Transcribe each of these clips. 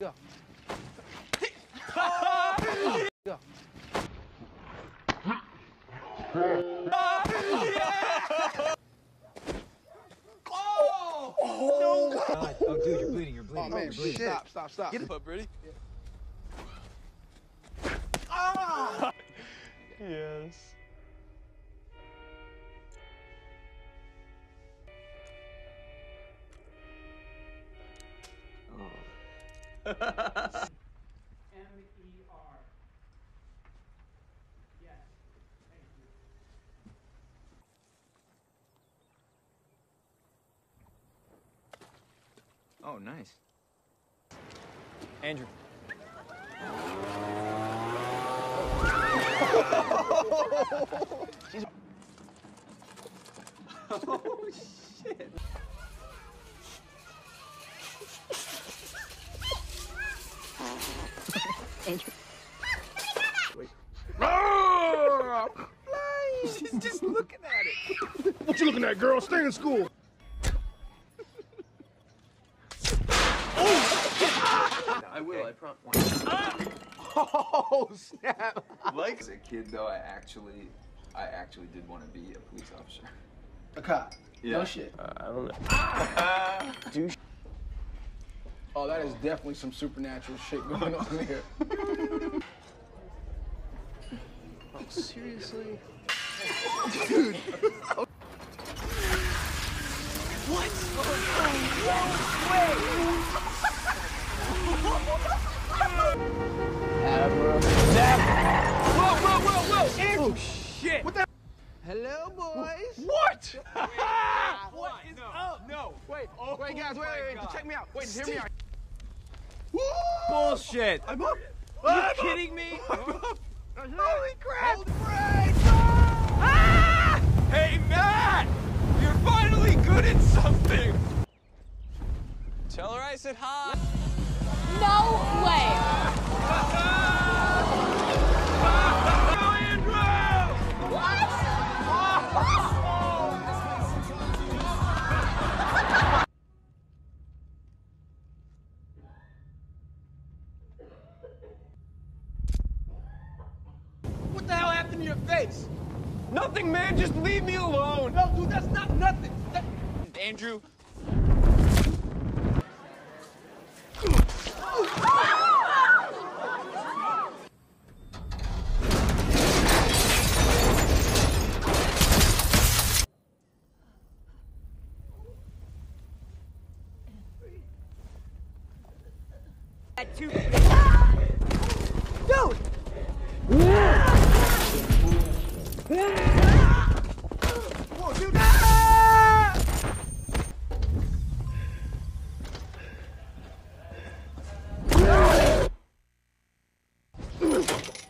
Go. Go. Oh, dude, you're bleeding. You're bleeding. Oh, man, you're bleeding. shit. Stop. Get it up, ready? Yes. M-E-R. Yes. Thank you. Oh, nice. Andrew. Oh, shit. Andrew. She's just looking at it. What you looking at, girl? Stay in school. I will, I promise. Oh, snap. Like as a kid, though, I actually did want to be a police officer. A cop. Yeah. No shit. I don't know. Douche. Oh, that is definitely some supernatural shit going on here. Oh, seriously? Dude. What? Whoa! Andrew! Oh, shit. What the? Hello, boys. What? What is up? No. Wait, wait, guys, wait, check me out. Wait, hear me out. Bullshit. I'm up. Are you kidding me? Holy crap! Hold the brakes! Ah! Hey, Matt! You're finally good at something! Tell her I said hi. No way. What the hell happened to your face? Nothing, man. Just leave me alone. No, dude, that's not nothing. Andrew. Dude! Whoa, dude!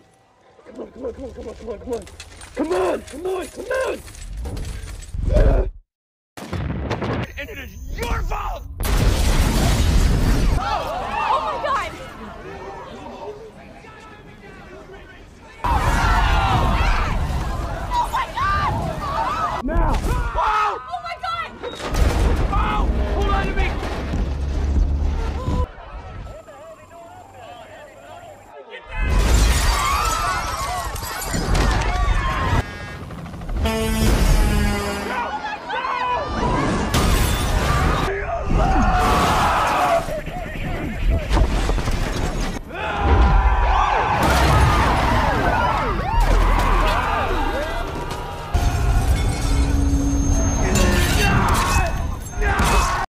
Come on!